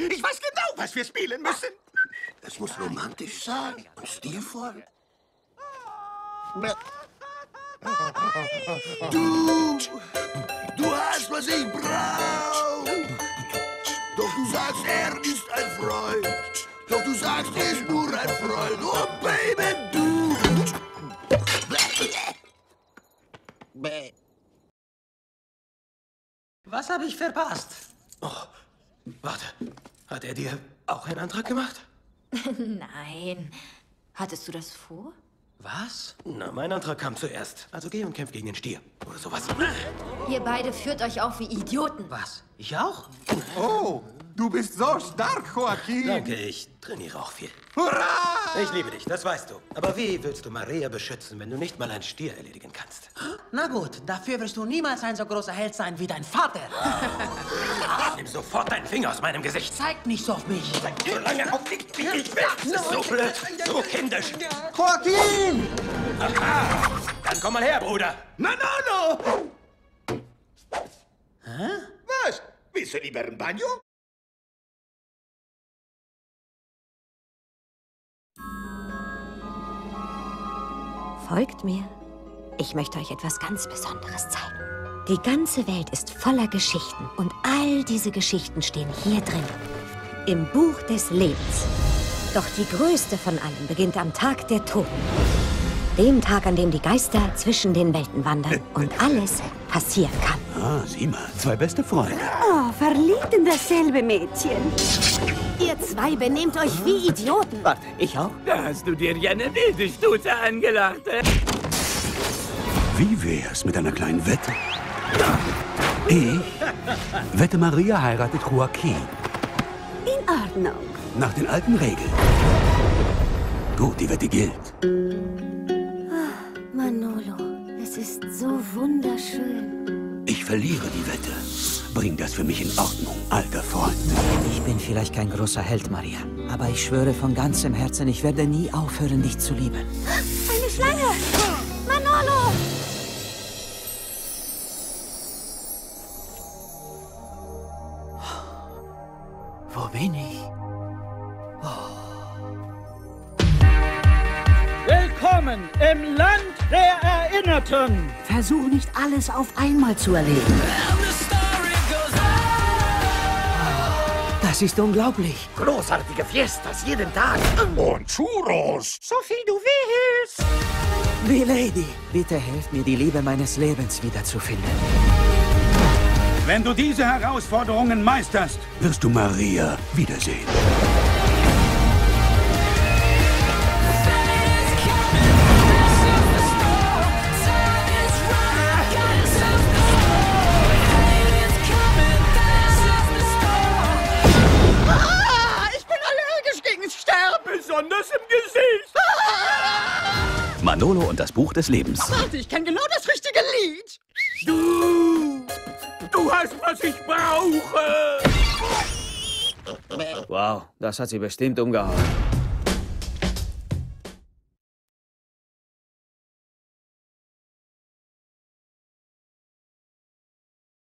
Ich weiß genau, was wir spielen müssen. Es muss romantisch sein und stilvoll. Du hast, was ich brauch. Doch du sagst, er ist ein Freund. Doch du sagst, er ist nur ein Freund. Oh, Baby, du. Was habe ich verpasst? Oh, warte. Hat er dir auch einen Antrag gemacht? Nein. Hattest du das vor? Was? Na, mein Antrag kam zuerst. Also geh und kämpf gegen den Stier. Oder sowas. Ihr beide führt euch auf wie Idioten. Was? Ich auch? Oh, du bist so stark, Joaquin. Danke, ich trainiere auch viel. Hurra! Ich liebe dich, das weißt du. Aber wie willst du Maria beschützen, wenn du nicht mal einen Stier erledigen kannst? Na gut, dafür wirst du niemals ein so großer Held sein wie dein Vater. Nimm sofort deinen Finger aus meinem Gesicht. Zeig nicht so auf mich. So lange auf dich, wie ich will. Das ist so blöd, so kindisch. Joaquin! Aha! Dann komm mal her, Bruder. Manolo! Hä? Was? Willst du lieber ein Bagno? Folgt mir. Ich möchte euch etwas ganz Besonderes zeigen. Die ganze Welt ist voller Geschichten und all diese Geschichten stehen hier drin. Im Buch des Lebens. Doch die größte von allen beginnt am Tag der Toten. Dem Tag, an dem die Geister zwischen den Welten wandern und alles passieren kann. Ah, sieh mal, zwei beste Freunde. Oh, verliebt in dasselbe Mädchen. Ihr zwei benehmt euch wie Idioten. Warte, ich auch? Da hast du dir ja eine wilde Stute angelacht. Wie wär's mit einer kleinen Wette? Ich wette, Maria heiratet Joaquin. In Ordnung. Nach den alten Regeln. Gut, die Wette gilt. Manolo, es ist so wunderschön. Ich verliere die Wette. Bring das für mich in Ordnung, alter Freund. Ich bin vielleicht kein großer Held, Maria. Aber ich schwöre von ganzem Herzen, ich werde nie aufhören, dich zu lieben. Eine Schlange! Manolo! Wo bin ich? Willkommen im Land der Erinnerten. Versuch nicht alles auf einmal zu erleben. Das ist unglaublich. Großartige Fiestas jeden Tag. Und Churros. So viel du willst. Die Lady, bitte helft mir, die Liebe meines Lebens wiederzufinden. Wenn du diese Herausforderungen meisterst, Wirst du Maria wiedersehen. ich bin allergisch gegen Sterben. Besonders im Gesicht. Manolo und das Buch des Lebens. Warte, ich kenne genau das richtige Lied. Du hast, was ich brauche. Wow, das hat sie bestimmt umgehauen.